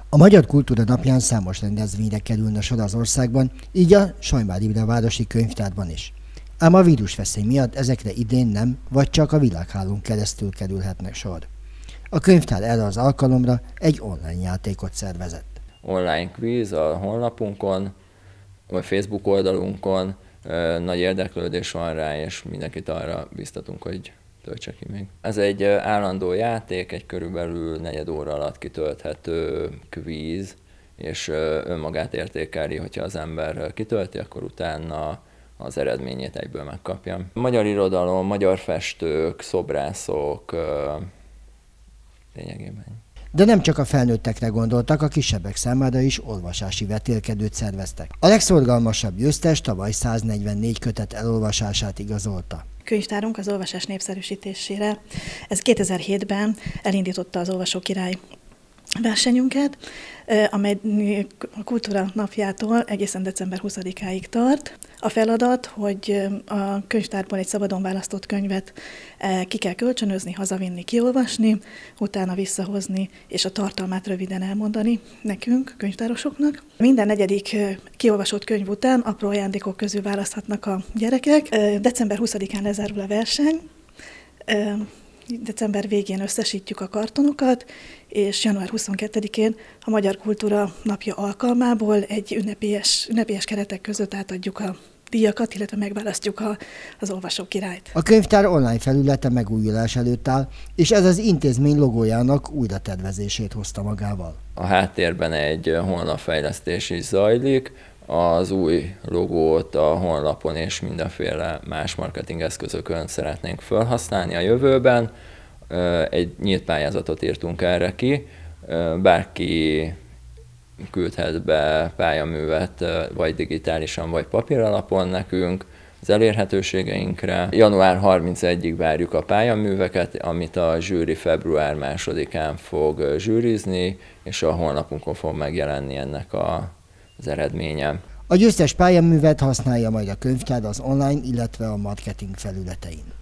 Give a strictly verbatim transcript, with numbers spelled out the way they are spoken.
A Magyar Kultúra Napján számos rendezvényre kerülne sor az országban, így a Sajmár Imre városi könyvtárban is. Ám a vírusveszély miatt ezekre idén nem, vagy csak a világhálón keresztül kerülhetnek sor. A könyvtár erre az alkalomra egy online játékot szervezett. Online quiz a honlapunkon, vagy Facebook oldalunkon, nagy érdeklődés van rá, és mindenkit arra biztatunk, hogy töltse ki még. Ez egy állandó játék, egy körülbelül negyed óra alatt kitölthető kvíz, és önmagát értékeli, hogyha az ember kitölti, akkor utána az eredményét egyből megkapja. Magyar irodalom, magyar festők, szobrászok, lényegében. De nem csak a felnőttekre gondoltak, a kisebbek számára is olvasási vetélkedőt szerveztek. A legszorgalmasabb győztes tavaly száznegyvennégy kötet elolvasását igazolta. Könyvtárunk az olvasás népszerűsítésére. Ez kétezer-hétben elindította az Olvasókirály versenyünket, amely a Kultúra Napjától egészen december huszadikáig tart. A feladat, hogy a könyvtárból egy szabadon választott könyvet ki kell kölcsönözni, hazavinni, kiolvasni, utána visszahozni, és a tartalmát röviden elmondani nekünk, könyvtárosoknak. Minden negyedik kiolvasott könyv után apró ajándékok közül választhatnak a gyerekek. december huszadikán lezárul a verseny. December végén összesítjük a kartonokat, és január huszonkettedikén a Magyar Kultúra Napja alkalmából egy ünnepélyes, ünnepélyes keretek között átadjuk a díjakat, illetve megválasztjuk a, az Olvasókirályt. A könyvtár online felülete megújulás előtt áll, és ez az intézmény logójának újratervezését hozta magával. A háttérben egy honlapfejlesztés is zajlik. Az új logót a honlapon és mindenféle más marketingeszközökön szeretnénk felhasználni a jövőben. Egy nyílt pályázatot írtunk erre ki. Bárki küldhet be pályaművet, vagy digitálisan, vagy papíralapon nekünk az elérhetőségeinkre. január harmincegyedikéig várjuk a pályaműveket, amit a zsűri február másodikán fog zsűrizni, és a honlapunkon fog megjelenni ennek a az eredménye. A győztes pályaművet használja majd a könyvtár az online, illetve a marketing felületein.